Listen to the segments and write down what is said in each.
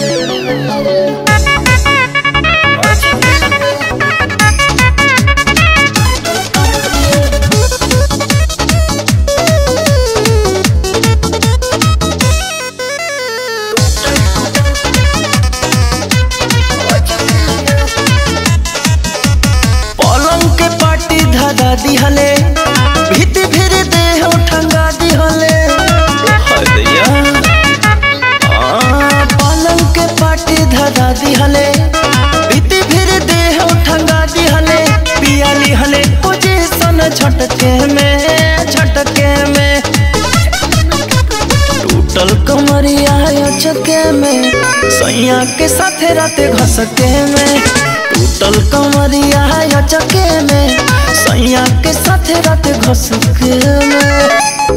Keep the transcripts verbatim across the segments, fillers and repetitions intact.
दिहले भीति फिर दे ठंगा दिहले पलंग के पाटी धरा दिहले भीति फिर दे ठंगा दिहले पिया लिहले पोजीशन झटके में झटके में टूटल कमरिया चके में सैया के साथे राते घसके में टूटल कमरिया चके में सैया के साथे रात घसके में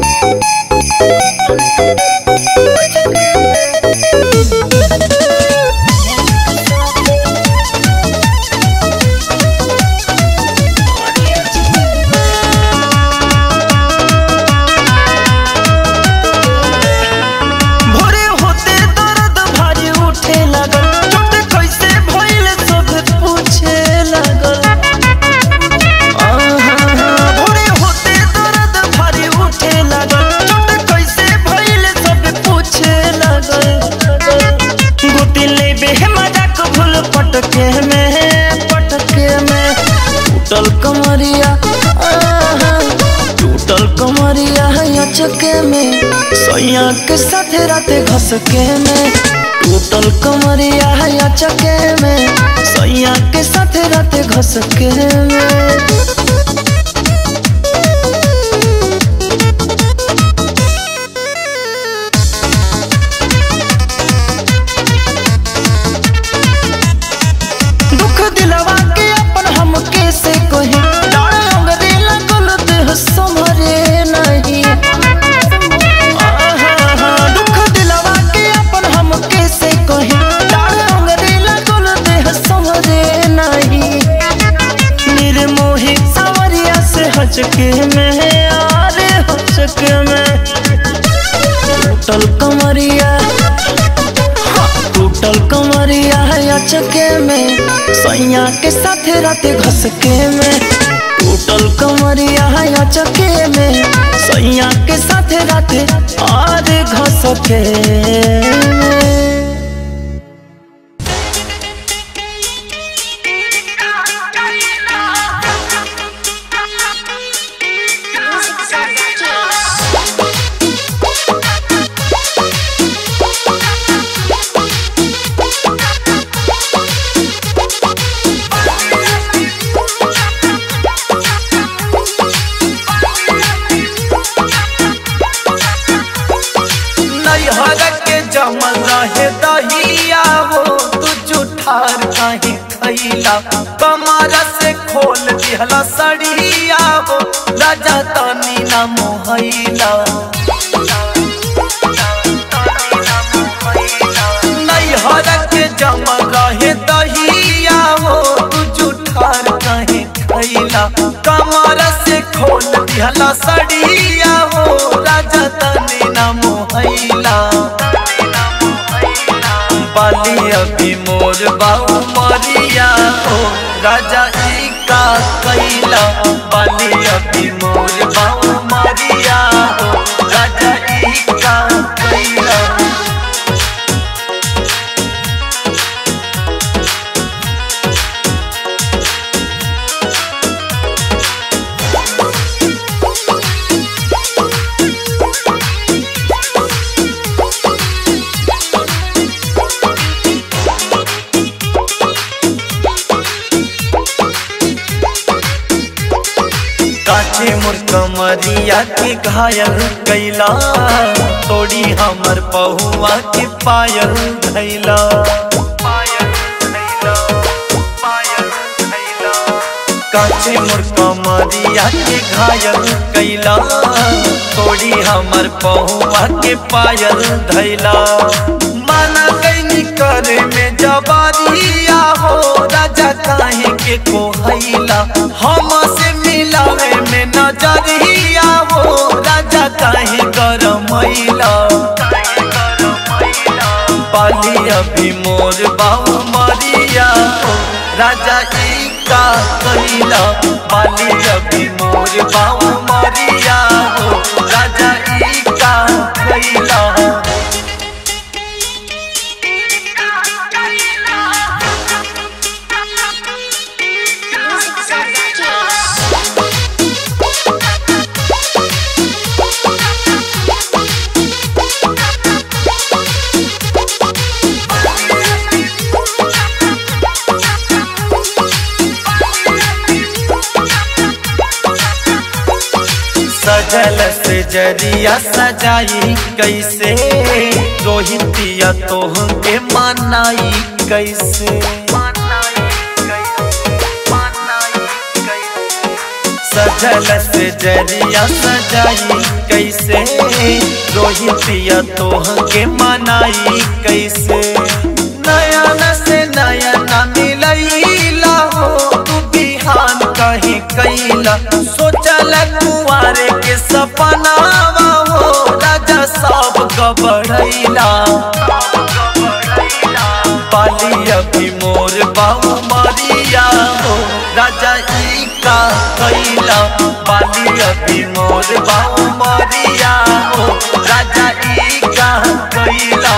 भोरे होते दर्द भारी उठे लगल चोट कैसे भइल सब पूछे लगल पटके में पटके में टूटल कमरिया टूटल कमरिया चके में सैया के साथे राते घसके में टूटल कमरिया चके में सैया के साथे राते घसके में दिलवा के अपन हम कैसे कही संभरे नहीं दुख दिलवा के अपन हम कैसे कही संभरे नहीं निर्मोही सावरिया से हचके में आरे हचके में टूटल कमरिया टूटल कमरिया चके में सैया के साथे राते घसके में टूटल कमरिया चके में सैया के साथे राते और घसके में जमल रहे दहिया हो तू जुठार कहीं खैला कमरा से खोल दिहला सड़िया हो राजा तनी न मोहैला नैहर के जमल रहे दहिया हो तू जुठार कहीं खैला कमरा से खोल दिहला सड़िया हो राजा तनी न मोहैला बाली अभी मोर बाऊ मरिया हो राजा ई का कैला बाली अभी मोर बाऊ मरिया हो राजा ई का कैला मोर कमरिया के घायल कैला तोड़ी हमर पहुआ के पायल धैला काचे मोर कमरिया के घायल कैला तोड़ी हमर पहुआ के पायल धैला माना कैनी करे में जबारिया हो राजा काहे के कोहैला हम से मिलावे में नजरिया हो राजा काहे गरमैला बाली अभी मोर बाऊ मरिया हो राजा ई का कहिला बाली अभी मोर बाऊ मरिया हो राजा ई का कहिला सजल से जरिया सजाई कैसे रोहितिया तोह के मनाई कैसे सजल से जरिया सजाई कैसे रोहितिया तोह के मनाई कैसे नयन से नयन मिलैला हो तू बिहान कहीं कैला सोचल कुआरे के सपनावा हो राजा सब गबड़ैला बाली अभी मोर बाऊ मरिया हो राजा ई का कैला बाली अभी मोर बाऊ मरिया हो राजा ई का कैला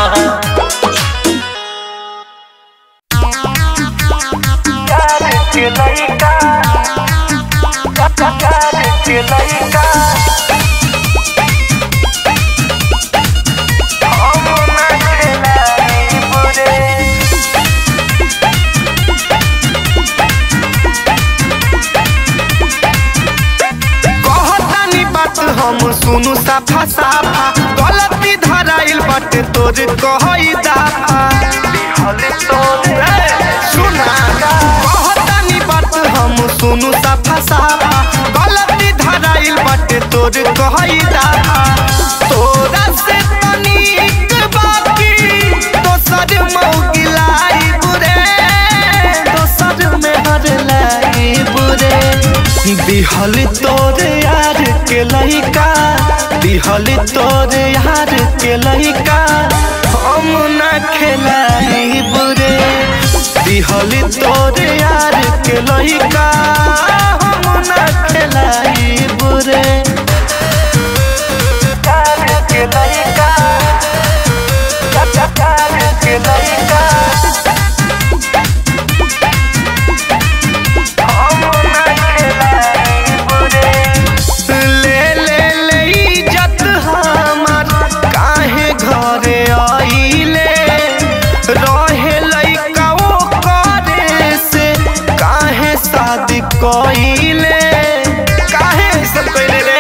के लइका के लइका हम सुनु साफा साफा गलती धराइल बटे तोर कहई दाफा सुना कहतानी बात हम सुनु साफा साफा गलती धराइल बटे तोर कहई दाफा तोरा से तनिक बाकी दोसर मौगिलाई बुरे दोसर में हर लाई बुरे दिहल तोर यार के लइका दिहल तोर यार के लइका हम न खेलाई बुरे दिहल तोर यार के लइका हम न खेलाई बुरे यार के लइका यार के लइका कोइले काहे सब कोइले रे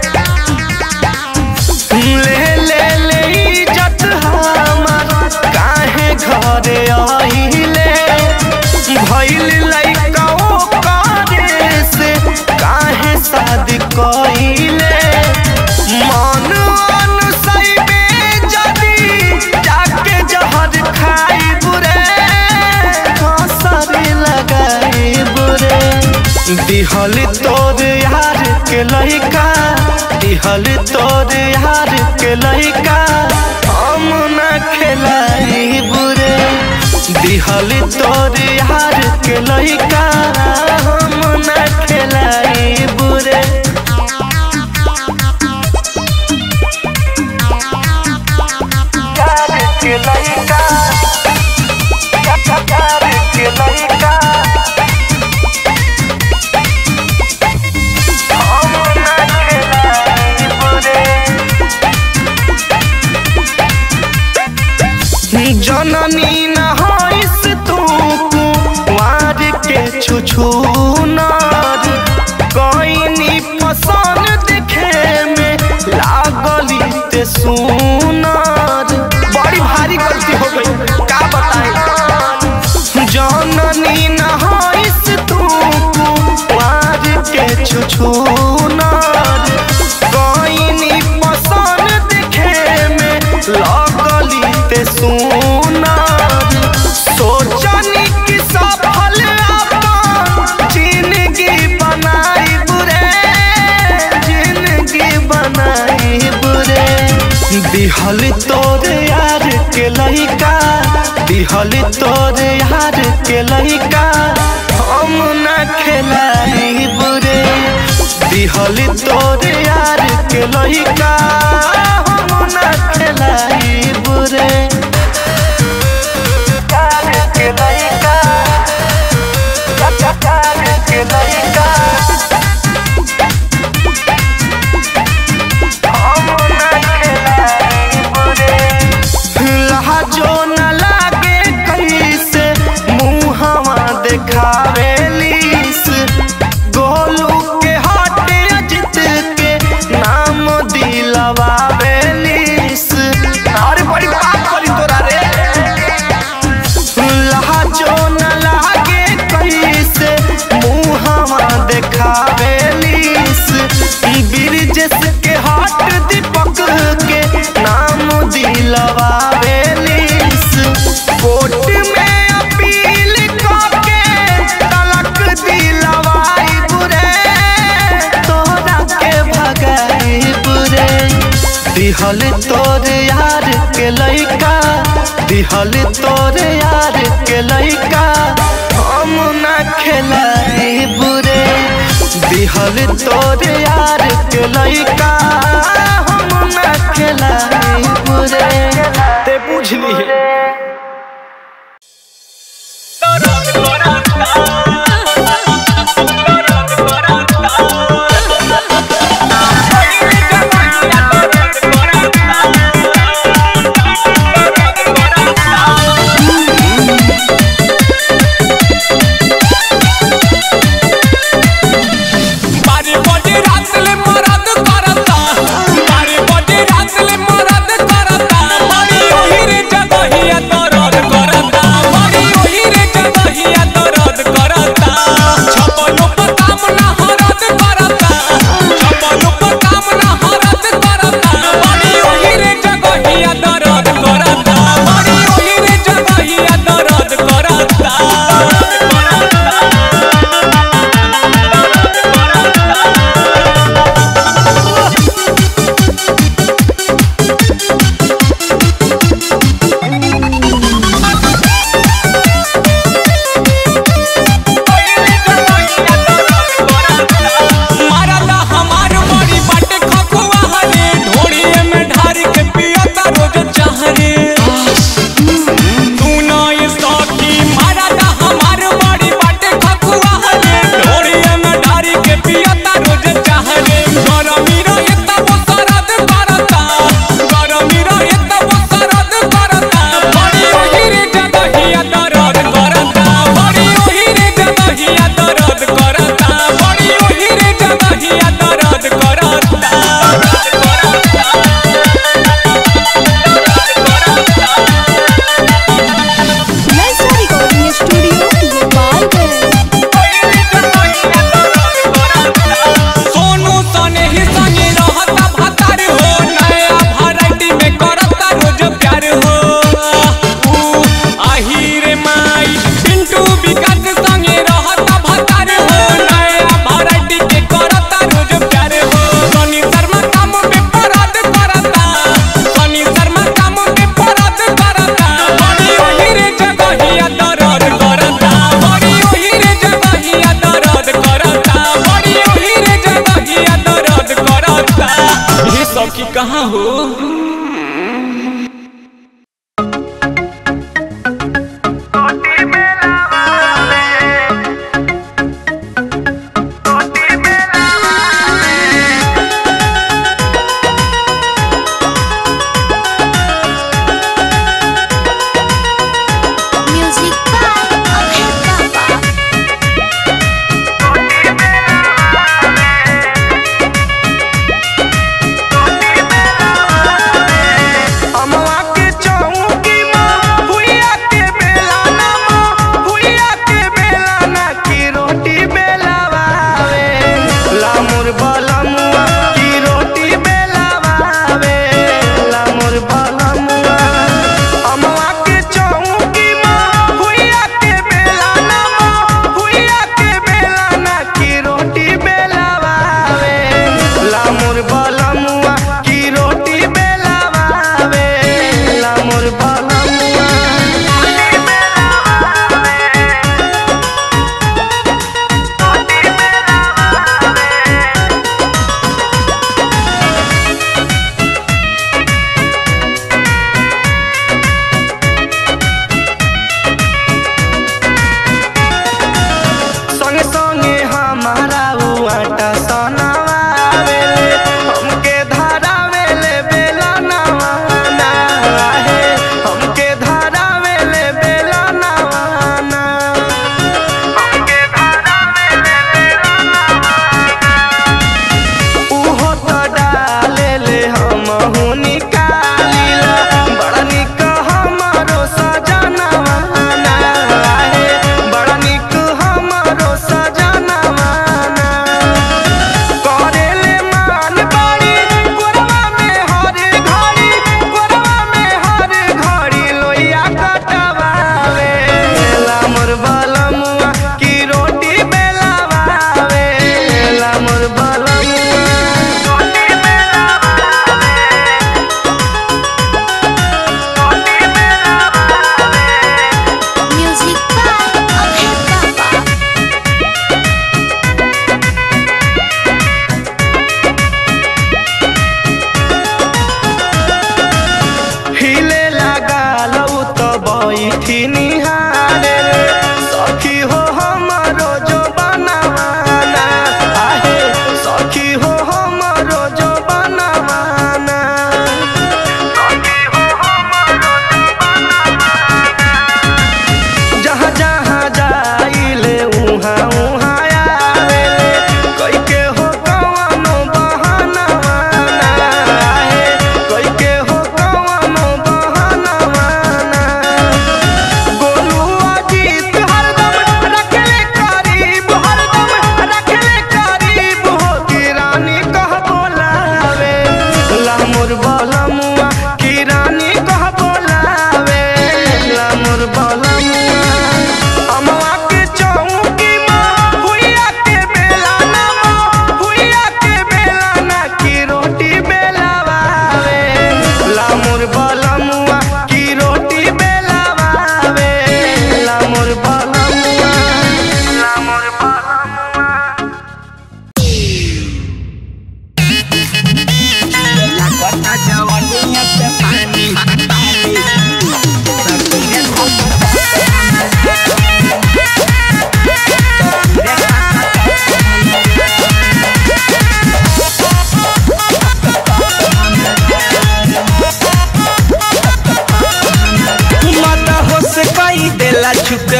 ले ले ले इज्जत हमार काहे घरे आइले भइल लइका ओ करे से काहे शादी कोइले मन अनुसैबे जदी जाके जहर खाई बुरे हंसरी लगाई बुरे दिहल तोर यार के लइका दिहल तोर यार के लइका हम न खेलाई बुरे दिहल तोर यार के लइका हम न खेलाई बुरे यार के लइका यार के लइका जननी न होइस तू कुंवार के छुछुनार कइनी पसंद देखे में लागली ते सुनार बड़ी भारी गलती हो गई का बताई जननी न होइस तू कुंवार के छुछुनार कइनी पसंद देखे में लागली ते सुनार सोचनी कि सफल अपन जिंदगी लइका दिहल तोर यार के लइका हम ना खेलाई बुरे दिहल तोर यार के लइका हम ना खेलाई बुरे यार के लइका यार के लइका हम ना खेलाई बुरे जो न लागे कैसे मुहवा देखावेलीस गोलू के हाटे अजित के नाम दिलवावेलीस अरे बड़ी बात करी तोरा रे लहा जो न लागे कैसे मुहवा देखावेलीस बिरजस के हाट दीपक के नाम दिलवा कोर्ट में अपील करके तलक दिलवाई बुरे तोरा के भगाई बुरे दिहल तोर यार के लइका दिहल तोर यार के लइका हम ना खेलाई बुरे दिहल तोर यार के लइका हम ना खेलाई बुरे ते बुझली है जगह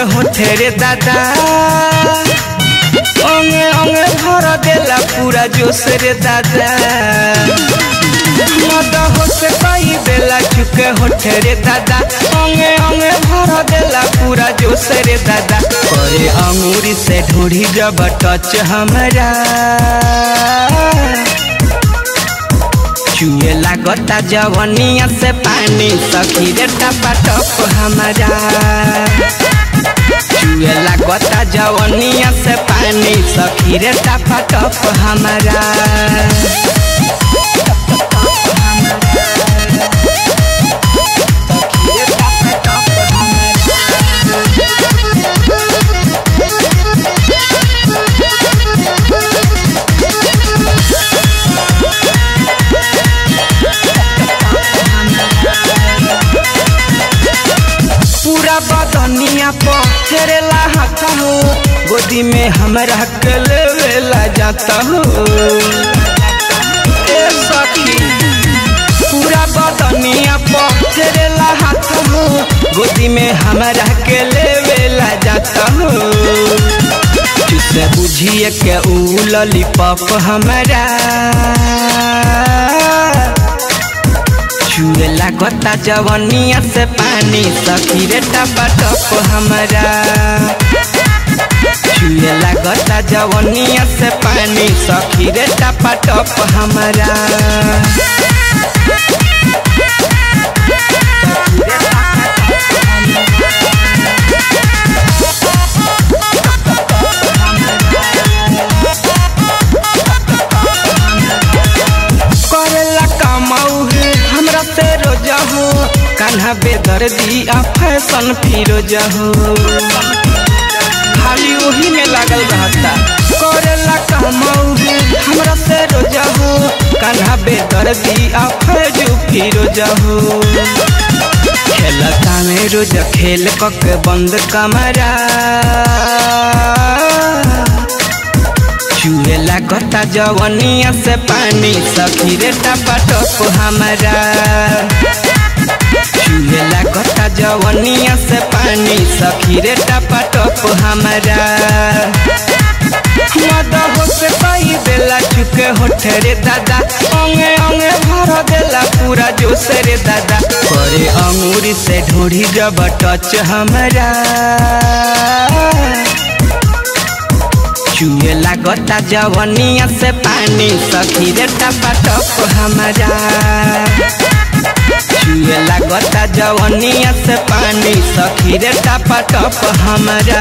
होठे रे दादा अंगे अंगे भर देला पूरा जोश रे दादा मद होश कई देला चुके होठे रे दादा अंगे अंगे भर देला पूरा जोश रे दादा करे अंगूरी से ढूंढी जब टच हमरा चुए लागता जवनिया से पानी सखी रे टपा टप हमारा चुए लागता जवनिया से पानी सखी रे टपा टप हमारा बदनिया पथरेला हाथ हो गोदी में हमरा के लेवेला जाता हो ए सखी पूरा बदनिया पथरेला हाथ हो गोदी में हमरा के लेवेला जाता हो जिसे बुझिए के उ लॉलीपॉप हमरा चुए लागता जवनिया से पानी सखी रे टपा टप हमरा चुए लागता जवनिया से पानी सखी रे टपा टप हमरा कान्हा बेदर्दी आ फैशन फिरोजा हो खाली वही में लागल रहता करेला कमाऊ हमरा से रोजा हो कान्हा बेदर्दी आ फैजू फिरोजा हो खेलता में रोज खेल कक बंद कमरा चुए लागता जवनिया से पानी सखी रे टपा टप हमारा चुए लागता जवनिया से पानी सखी रे टपा टप हमारा मद होश कई देला चुके होठे रे दादा अंगे अंगे भर देला पूरा जोश रे दादा करे अंगूरी से ढूंढी जब टच हमरा चुए लागता जवनिया से पानी सखी रे टपा टप हमारा चुए लागता जवनिया से पानी सखी रे टपा टप हमारा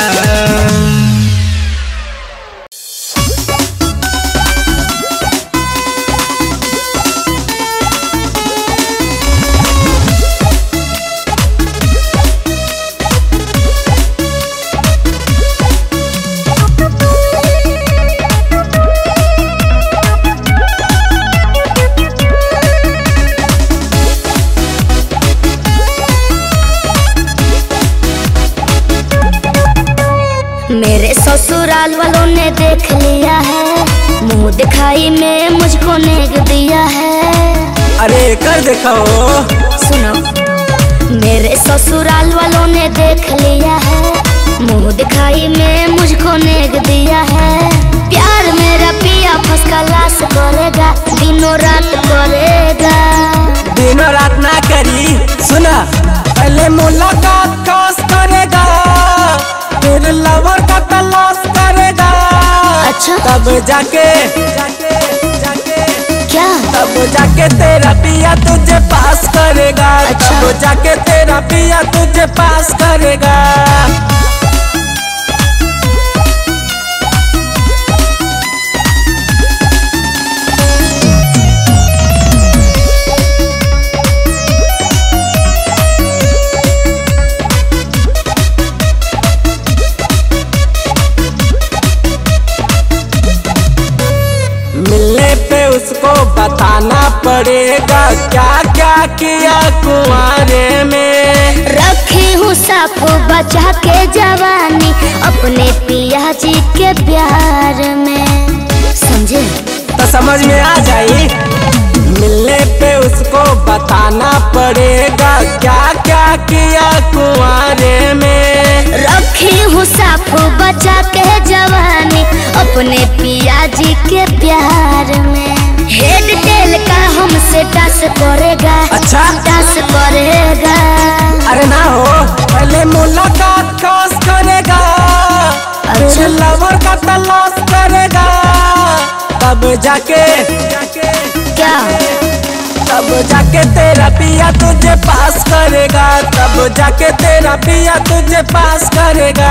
मेरे ससुराल वालों ने देख लिया है मुंह दिखाई में मुझको नेग दिया है। अरे कर दिखाओ। सुनो, मेरे ससुराल वालों ने देख लिया है मुंह दिखाई में मुझको नेग दिया है। प्यार मेरा पिया फर्स्ट क्लास करेगा, दिनों रात करेगा। दिनों रात ना करी, सुना पहले मुलाकात खास करेगा, फिर लवर का तलाश करेगा। अच्छा, तब जाके जाके जाके क्या तब जाके तेरा पिया तुझे पास करेगा। अच्छा। तब जाके तेरा पिया तुझे पास करेगा। मिलने पे उसको बताना पड़ेगा क्या क्या किया कुंवारे में। रखी हूँ साफ बचा के जवानी अपने पिया जी के प्यार में, समझे? तो समझ में आ जाई। मिलने पे उसको बताना पड़ेगा क्या क्या किया कुंवारे में। रख रखी हूँ साफ बचा के जवानी अपने पिया जी के प्यार में। हेड टेल का हमसे टस करेगा, अच्छा टस करेगा। अरे ना हो, पहले मुलाकात खास करेगा, अच्छा लवर का तलाश करेगा, तब जाके क्या तब जाके तेरा पिया तुझे पास करेगा, तब जाके तेरा पिया तुझे पास करेगा।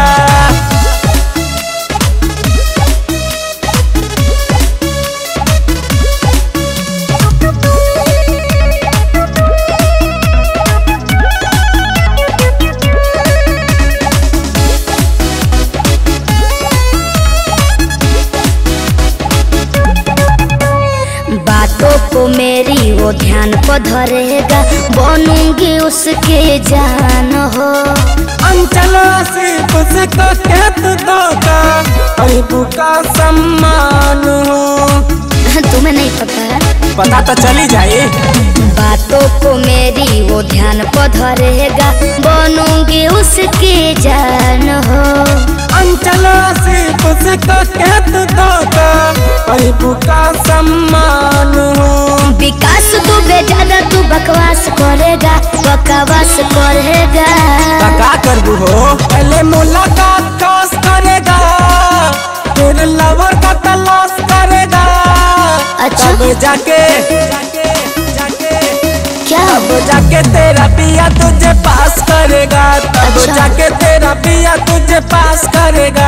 बातों को मेरी वो ध्यान को धरेगा, बनूंगी उसके जान हो। अंचल आसिफ से कहत धोखा, अबू का सम्मान हो। तुम्हें नहीं पता है? पता तो चली जाए। बातों को मेरी वो ध्यान को धरेगा, बनूंगी उसके जान हो। अंचल आसिफ से कहत धोखा, अबू का सम्मान हो। विकास तू बेजादा तू बकवास करेगा, बकवास करेगा। का करबू हो, पहले मुलाकात खास करेगा, फिर लवर का तलाश करेगा, अच्छा तब जाके क्या तब जाके तेरा पिया तुझे पास करेगा, तब अच्छा। जाके तेरा पिया तुझे पास करेगा।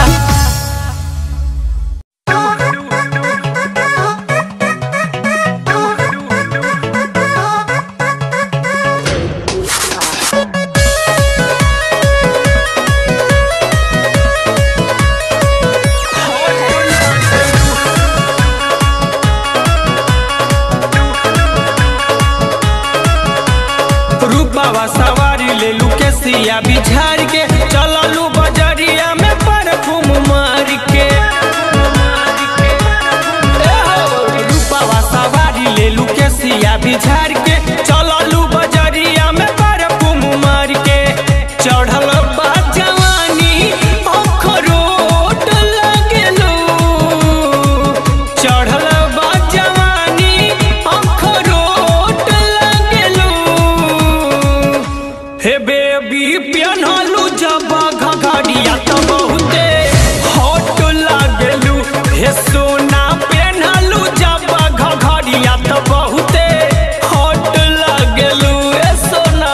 रूपावा सवारी ले लू के सिया बिछार के, चललू बजरिया में परफ्यूम मार के। रूपावा सवारी ले लू के सिया बिछार के, चललू बजरिया में परफ्यूम मार के। चढ़ल बा जवानी अखरोट लगेलू, चढ़ल बा जवानी अखरोट लगेलू। हे बेबी पियनलू जब घघरिया तो बहुते हॉट लागलू। हे सोना पहनलू जब घघरिया तो बहुते हॉट लागलू। हे सोना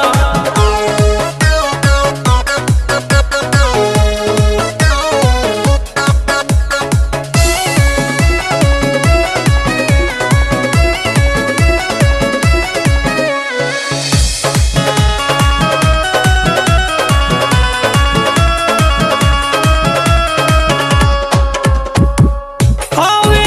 हवे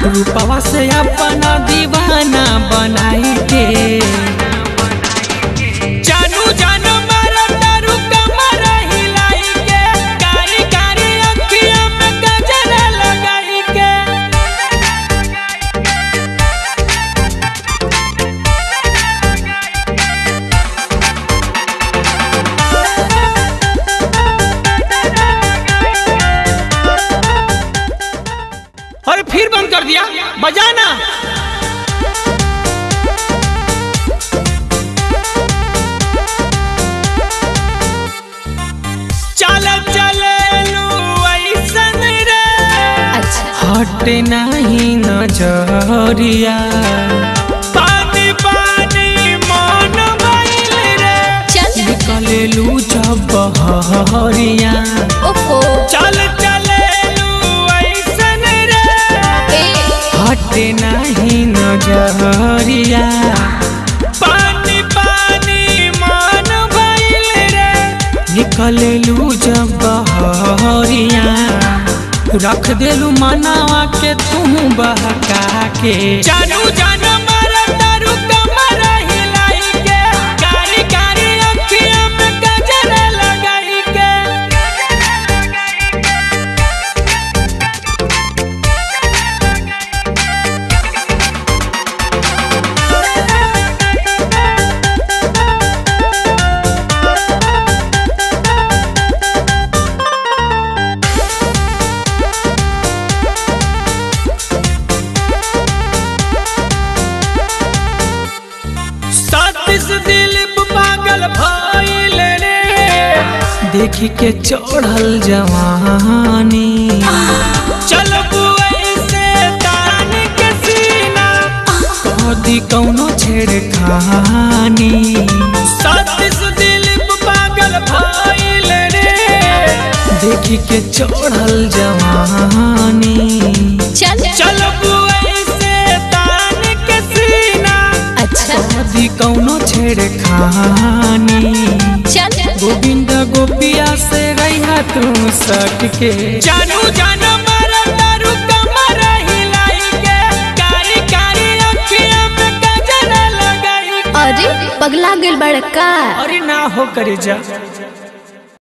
रूपवा से अपना दीवाना बनाई के जानू जानू मारा तारू कमर हिलाई के कारी कारी अखियां में गजरा लगाई के अरे फिर बंद कर दिया बजाना। चले चले लू ऐसन रे हट नहीं नजरिया पानी पानी मन भइल रे निकले लू जब बहरिया चल चले हटे नहीं नजरिया पानी पानी मन भइल रे निकले लू जब बहरिया रख देलू मनावा के तुम बहका के जानू जानू मारा तारू कमर हिलाई के कारी कारी अखियां में गजरा लगाई के पागल भइल रे देखी के चढ़ल जवानी चलब ऐसे तान के सीना कदी कौनो छेड़खानी सतीश दिलीप पागल भइल रे देखी के चढ़ल जवानी चलब ऐसे तान के सीना कदी कौनो छेड़खानी गोविंद गोपिया से रहा तू सट के जानू जानू मारा तारू कमर हिलाई के कारी कारी अखियां में गजरा लगाई। अरे पगला गेल बड़का। अरे ना हो करे जा।